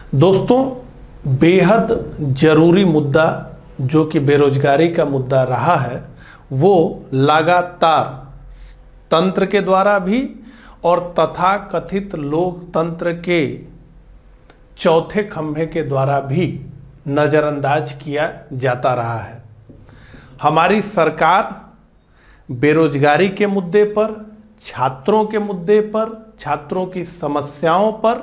दोस्तों, बेहद जरूरी मुद्दा जो कि बेरोजगारी का मुद्दा रहा है, वो लगातार तंत्र के द्वारा भी और तथाकथित लोकतंत्र के चौथे खंभे के द्वारा भी नजरअंदाज किया जाता रहा है। हमारी सरकार बेरोजगारी के मुद्दे पर, छात्रों के मुद्दे पर, छात्रों की समस्याओं पर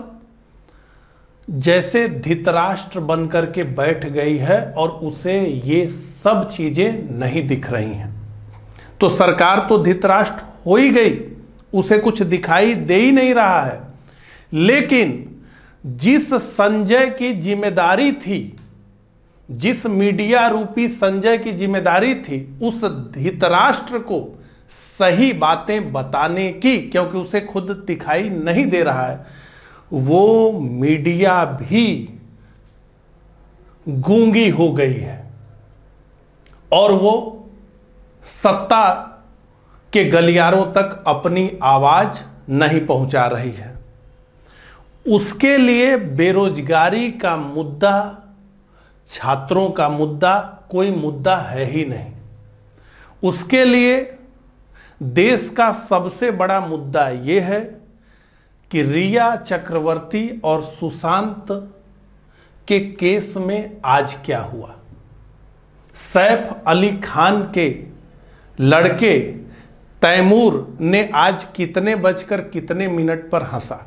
जैसे धृतराष्ट्र बनकर के बैठ गई है और उसे ये सब चीजें नहीं दिख रही हैं। तो सरकार तो धृतराष्ट्र हो ही गई, उसे कुछ दिखाई दे ही नहीं रहा है। लेकिन जिस संजय की जिम्मेदारी थी, जिस मीडिया रूपी संजय की जिम्मेदारी थी उस धृतराष्ट्र को सही बातें बताने की, क्योंकि उसे खुद दिखाई नहीं दे रहा है, वो मीडिया भी गूंगी हो गई है और वो सत्ता के गलियारों तक अपनी आवाज नहीं पहुंचा रही है। उसके लिए बेरोजगारी का मुद्दा, छात्रों का मुद्दा कोई मुद्दा है ही नहीं। उसके लिए देश का सबसे बड़ा मुद्दा यह है कि रिया चक्रवर्ती और सुशांत के केस में आज क्या हुआ। सैफ अली खान के लड़के तैमूर ने आज कितने बजकर कितने मिनट पर हंसा।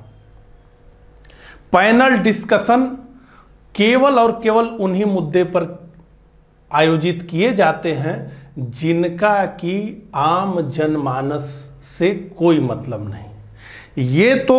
पैनल डिस्कशन केवल और केवल उन्हीं मुद्दे पर आयोजित किए जाते हैं जिनका कि आम जनमानस से कोई मतलब नहीं। ये तो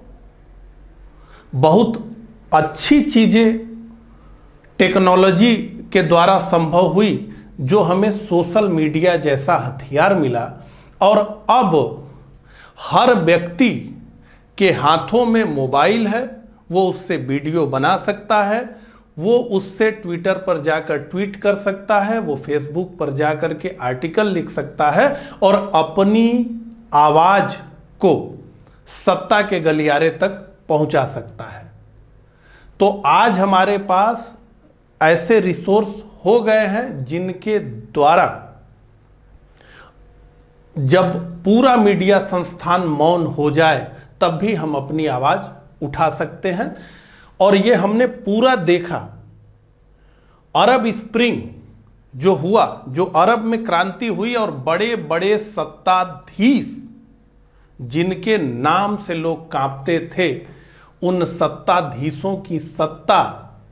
बहुत अच्छी चीजें टेक्नोलॉजी के द्वारा संभव हुई, जो हमें सोशल मीडिया जैसा हथियार मिला और अब हर व्यक्ति के हाथों में मोबाइल है। वो उससे वीडियो बना सकता है, वो उससे ट्विटर पर जाकर ट्वीट कर सकता है, वो फेसबुक पर जाकर के आर्टिकल लिख सकता है और अपनी आवाज को सत्ता के गलियारे तक पहुंचा सकता है। तो आज हमारे पास ऐसे रिसोर्स हो गए हैं जिनके द्वारा जब पूरा मीडिया संस्थान मौन हो जाए तब भी हम अपनी आवाज उठा सकते हैं। और ये हमने पूरा देखा। अरब स्प्रिंग जो हुआ, जो अरब में क्रांति हुई और बड़े बड़े सत्ताधीश जिनके नाम से लोग कांपते थे, उन सत्ताधीशों की सत्ता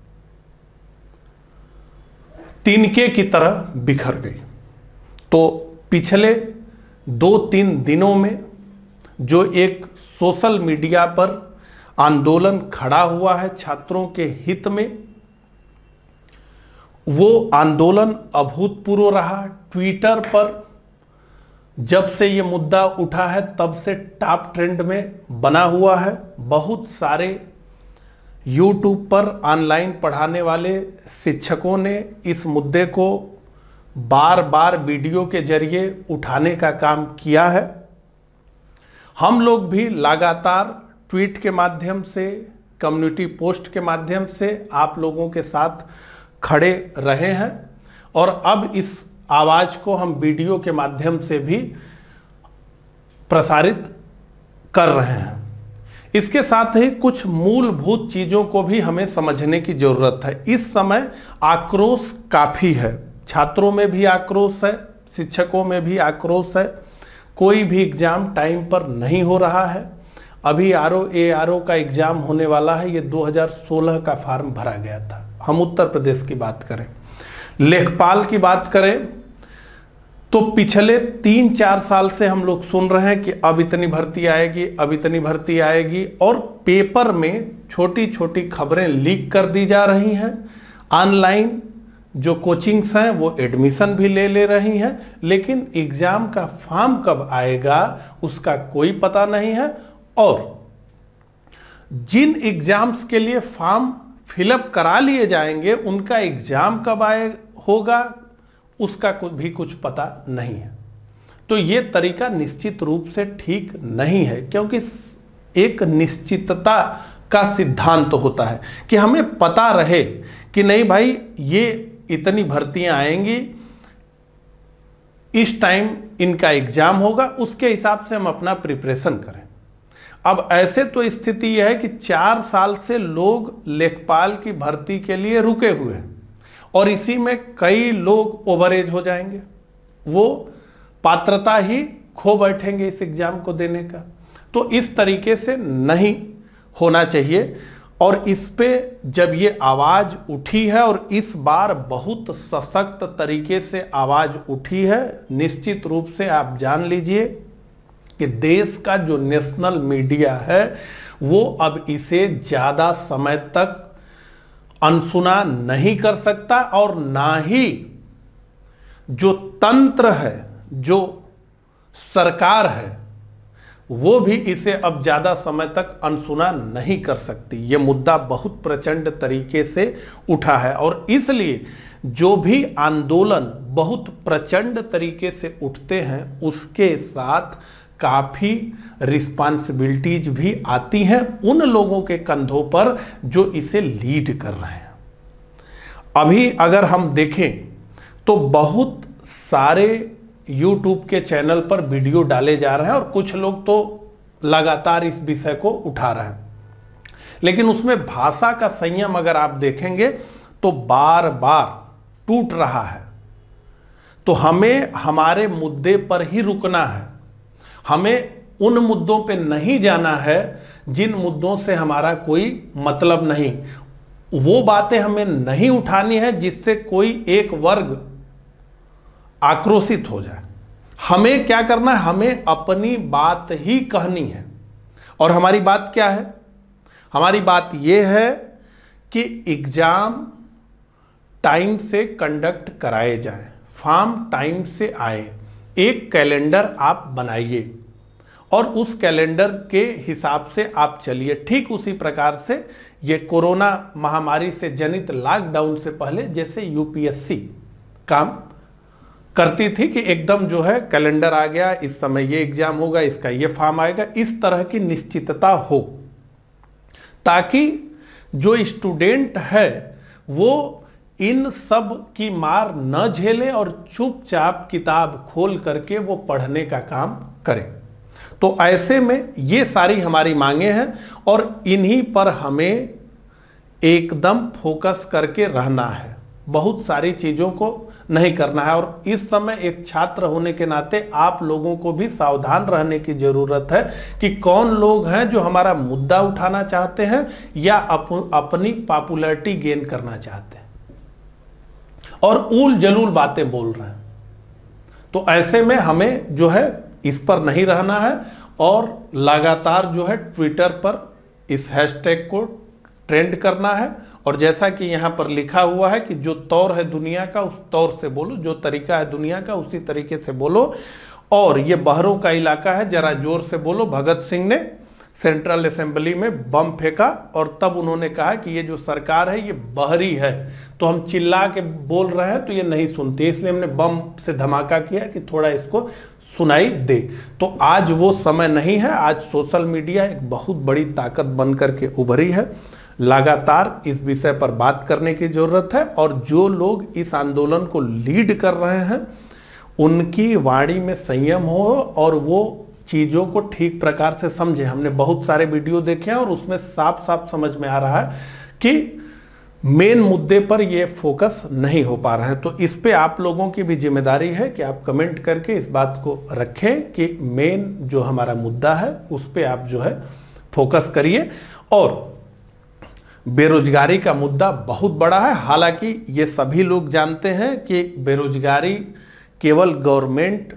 तिनके की तरह बिखर गई। तो पिछले 2-3 दिनों में जो एक सोशल मीडिया पर आंदोलन खड़ा हुआ है छात्रों के हित में, वो आंदोलन अभूतपूर्व रहा। ट्विटर पर जब से ये मुद्दा उठा है तब से टॉप ट्रेंड में बना हुआ है। बहुत सारे यूट्यूब पर ऑनलाइन पढ़ाने वाले शिक्षकों ने इस मुद्दे को बार बार वीडियो के जरिए उठाने का काम किया है। हम लोग भी लगातार ट्वीट के माध्यम से, कम्युनिटी पोस्ट के माध्यम से आप लोगों के साथ खड़े रहे हैं और अब इस आवाज को हम वीडियो के माध्यम से भी प्रसारित कर रहे हैं। इसके साथ ही कुछ मूलभूत चीजों को भी हमें समझने की जरूरत है। इस समय आक्रोश काफी है, छात्रों में भी आक्रोश है, शिक्षकों में भी आक्रोश है। कोई भी एग्जाम टाइम पर नहीं हो रहा है। अभी ARO का एग्जाम होने वाला है। ये 2016 का फॉर्म भरा गया था। हम उत्तर प्रदेश की बात करें, लेखपाल की बात करें तो पिछले 3-4 साल से हम लोग सुन रहे हैं कि अब इतनी भर्ती आएगी, अब इतनी भर्ती आएगी, और पेपर में छोटी छोटी खबरें लीक कर दी जा रही हैं। ऑनलाइन जो कोचिंग्स हैं वो एडमिशन भी ले रही हैं, लेकिन एग्जाम का फॉर्म कब आएगा उसका कोई पता नहीं है। और जिन एग्जाम्स के लिए फॉर्म फिलअप करा लिए जाएंगे उनका एग्जाम कब होगा उसका भी कुछ पता नहीं है। तो ये तरीका निश्चित रूप से ठीक नहीं है, क्योंकि एक निश्चितता का सिद्धांत होता है कि हमें पता रहे कि नहीं भाई ये इतनी भर्तियां आएंगी, इस टाइम इनका एग्जाम होगा, उसके हिसाब से हम अपना प्रिपरेशन करें। अब ऐसे तो स्थिति यह है कि 4 साल से लोग लेखपाल की भर्ती के लिए रुके हुए हैं और इसी में कई लोग ओवरएज हो जाएंगे, वो पात्रता ही खो बैठेंगे इस एग्जाम को देने का। तो इस तरीके से नहीं होना चाहिए और इस पे जब ये आवाज उठी है और इस बार बहुत सशक्त तरीके से आवाज उठी है, निश्चित रूप से आप जान लीजिए कि देश का जो नेशनल मीडिया है वो अब इसे ज्यादा समय तक अनसुना नहीं कर सकता और ना ही जो तंत्र है, जो सरकार है, वो भी इसे अब ज्यादा समय तक अनसुना नहीं कर सकती। ये मुद्दा बहुत प्रचंड तरीके से उठा है और इसलिए जो भी आंदोलन बहुत प्रचंड तरीके से उठते हैं उसके साथ काफी रिस्पांसिबिलिटीज भी आती हैं उन लोगों के कंधों पर जो इसे लीड कर रहे हैं। अभी अगर हम देखें तो बहुत सारे YouTube के चैनल पर वीडियो डाले जा रहे हैं और कुछ लोग तो लगातार इस विषय को उठा रहे हैं, लेकिन उसमें भाषा का संयम अगर आप देखेंगे तो बार बार टूट रहा है। तो हमें हमारे मुद्दे पर ही रुकना है, हमें उन मुद्दों पे नहीं जाना है जिन मुद्दों से हमारा कोई मतलब नहीं, वो बातें हमें नहीं उठानी है जिससे कोई एक वर्ग आक्रोशित हो जाए। हमें क्या करना है, हमें अपनी बात ही कहनी है। और हमारी बात क्या है, हमारी बात यह है कि एग्जाम टाइम से कंडक्ट कराए जाए, फॉर्म टाइम से आए, एक कैलेंडर आप बनाइए और उस कैलेंडर के हिसाब से आप चलिए। ठीक उसी प्रकार से ये कोरोना महामारी से जनित लॉकडाउन से पहले जैसे यूपीएससी काम करती थी कि एकदम जो है कैलेंडर आ गया, इस समय ये एग्जाम होगा, इसका ये फॉर्म आएगा, इस तरह की निश्चितता हो ताकि जो स्टूडेंट है वो इन सब की मार न झेले और चुपचाप किताब खोल करके वो पढ़ने का काम करे। तो ऐसे में ये सारी हमारी मांगे हैं और इन्हीं पर हमें एकदम फोकस करके रहना है, बहुत सारी चीजों को नहीं करना है। और इस समय एक छात्र होने के नाते आप लोगों को भी सावधान रहने की जरूरत है कि कौन लोग हैं जो हमारा मुद्दा उठाना चाहते हैं या अपनी पॉपुलैरिटी गेन करना चाहते हैं और उल जलूल बातें बोल रहे हैं। तो ऐसे में हमें जो है इस पर नहीं रहना है और लगातार जो है ट्विटर पर इस हैशटैग को ट्रेंड करना है। और जैसा कि यहां पर लिखा हुआ है कि जो तौर है दुनिया का उस तौर से बोलो, जो तरीका है दुनिया का उसी तरीके से बोलो। और ये बहरों का इलाका है, जरा जोर से बोलो। भगत सिंह ने सेंट्रल असेंबली में बम फेंका और तब उन्होंने कहा कि ये जो सरकार है ये बहरी है, तो हम चिल्ला के बोल रहे हैं तो ये नहीं सुनती, इसलिए हमने बम से धमाका किया कि थोड़ा इसको सुनाई दे। तो आज वो समय नहीं है, आज सोशल मीडिया एक बहुत बड़ी ताकत बनकर के उभरी है। लगातार इस विषय पर बात करने की जरूरत है और जो लोग इस आंदोलन को लीड कर रहे हैं उनकी वाणी में संयम हो और वो चीजों को ठीक प्रकार से समझे। हमने बहुत सारे वीडियो देखे हैं और उसमें साफ साफ समझ में आ रहा है कि मेन मुद्दे पर ये फोकस नहीं हो पा रहा है। तो इस पे आप लोगों की भी जिम्मेदारी है कि आप कमेंट करके इस बात को रखें कि मेन जो हमारा मुद्दा है उस पे आप जो है फोकस करिए। और बेरोजगारी का मुद्दा बहुत बड़ा है, हालांकि ये सभी लोग जानते हैं कि बेरोजगारी केवल गवर्नमेंट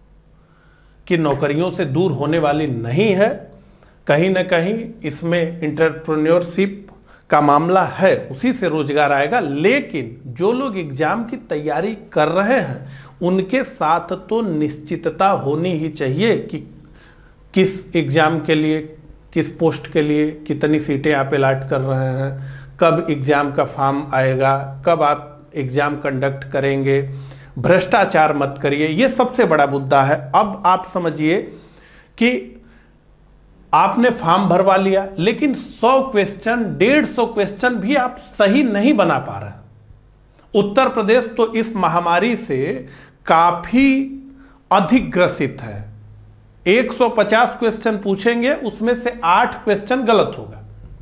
की नौकरियों से दूर होने वाली नहीं है, कहीं ना कहीं इसमें एंटरप्रेन्योरशिप का मामला है, उसी से रोजगार आएगा। लेकिन जो लोग एग्जाम की तैयारी कर रहे हैं उनके साथ तो निश्चितता होनी ही चाहिए कि किस एग्जाम के लिए, किस पोस्ट के लिए कितनी सीटें आप अलॉट कर रहे हैं, कब एग्जाम का फॉर्म आएगा, कब आप एग्जाम कंडक्ट करेंगे, भ्रष्टाचार मत करिए, ये सबसे बड़ा मुद्दा है। अब आप समझिए कि आपने फॉर्म भरवा लिया, लेकिन 100 क्वेश्चन 150 क्वेश्चन भी आप सही नहीं बना पा रहे। उत्तर प्रदेश तो इस महामारी से काफी अधिक ग्रसित है। 150 क्वेश्चन पूछेंगे, उसमें से 8 क्वेश्चन गलत होगा।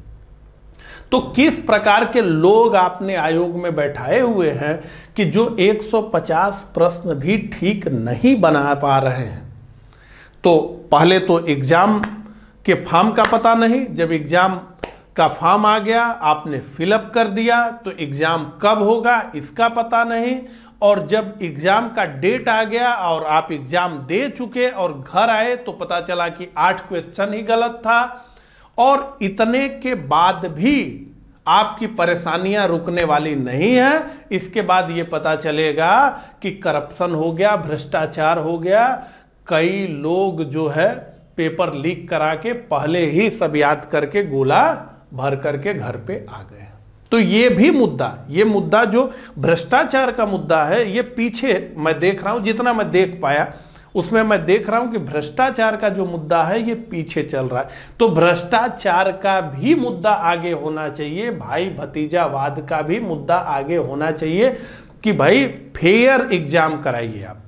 तो किस प्रकार के लोग आपने आयोग में बैठाए हुए हैं कि जो 150 प्रश्न भी ठीक नहीं बना पा रहे हैं। तो पहले तो एग्जाम के फॉर्म का पता नहीं, जब एग्जाम का फॉर्म आ गया आपने फिलअप कर दिया तो एग्जाम कब होगा इसका पता नहीं, और जब एग्जाम का डेट आ गया और आप एग्जाम दे चुके और घर आए तो पता चला कि 8 क्वेश्चन ही गलत था। और इतने के बाद भी आपकी परेशानियां रुकने वाली नहीं है। इसके बाद यह पता चलेगा कि करप्शन हो गया, भ्रष्टाचार हो गया। कई लोग जो है पेपर लीक करा के पहले ही सब याद करके गोला भर करके घर पे आ गए। तो ये भी मुद्दा, ये मुद्दा जो भ्रष्टाचार का मुद्दा है, ये पीछे मैं देख रहा हूं, जितना मैं देख पाया उसमें मैं देख रहा हूं कि भ्रष्टाचार का जो मुद्दा है ये पीछे चल रहा है। तो भ्रष्टाचार का भी मुद्दा आगे होना चाहिए, भाई भतीजावाद का भी मुद्दा आगे होना चाहिए कि भाई फेयर एग्जाम कराइए आप,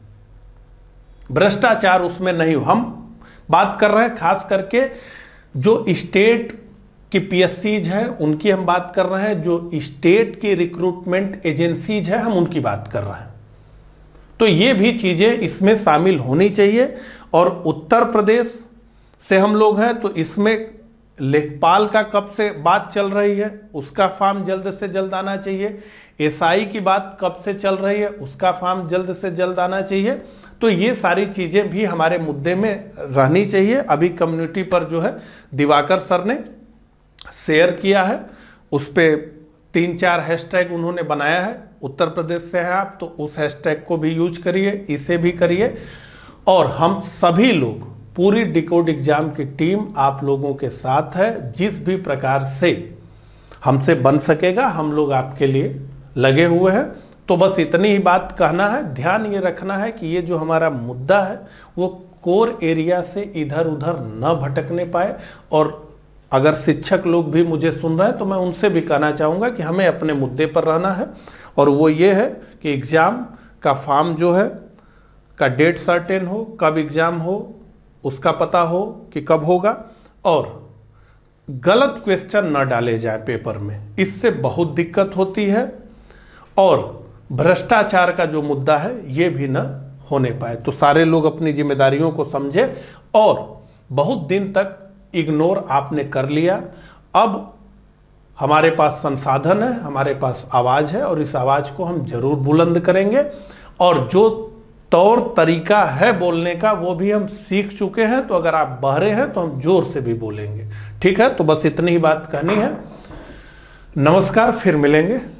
भ्रष्टाचार उसमें नहीं हो। हम बात कर रहे हैं खास करके जो स्टेट की पीएससीज है उनकी हम बात कर रहे हैं, जो स्टेट की रिक्रूटमेंट एजेंसीज है हम उनकी बात कर रहे हैं। तो ये भी चीजें इसमें शामिल होनी चाहिए। और उत्तर प्रदेश से हम लोग हैं तो इसमें लेखपाल का कब से बात चल रही है, उसका फॉर्म जल्द से जल्द आना चाहिए। एसआई की बात कब से चल रही है, उसका फॉर्म जल्द से जल्द आना चाहिए। तो ये सारी चीजें भी हमारे मुद्दे में रहनी चाहिए। अभी कम्युनिटी पर जो है दिवाकर सर ने शेयर किया है, उस पे 3-4 हैशटैग उन्होंने बनाया है। उत्तर प्रदेश से है आप तो उस हैशटैग को भी यूज करिए, इसे भी करिए। और हम सभी लोग, पूरी डिकोड एग्जाम की टीम आप लोगों के साथ है। जिस भी प्रकार से हमसे बन सकेगा हम लोग आपके लिए लगे हुए हैं। तो बस इतनी ही बात कहना है। ध्यान ये रखना है कि ये जो हमारा मुद्दा है वो कोर एरिया से इधर उधर न भटकने पाए। और अगर शिक्षक लोग भी मुझे सुन रहे हैं तो मैं उनसे भी कहना चाहूँगा कि हमें अपने मुद्दे पर रहना है, और वो ये है कि एग्ज़ाम का फॉर्म जो है का डेट सर्टेन हो, कब एग्ज़ाम हो उसका पता हो कि कब होगा, और गलत क्वेश्चन न डाले जाए पेपर में, इससे बहुत दिक्कत होती है। और भ्रष्टाचार का जो मुद्दा है ये भी न होने पाए। तो सारे लोग अपनी जिम्मेदारियों को समझे। और बहुत दिन तक इग्नोर आपने कर लिया, अब हमारे पास संसाधन है, हमारे पास आवाज है, और इस आवाज को हम जरूर बुलंद करेंगे। और जो तौर तरीका है बोलने का वो भी हम सीख चुके हैं। तो अगर आप बहरे हैं तो हम जोर से भी बोलेंगे। ठीक है, तो बस इतनी ही बात कहनी है। नमस्कार, फिर मिलेंगे।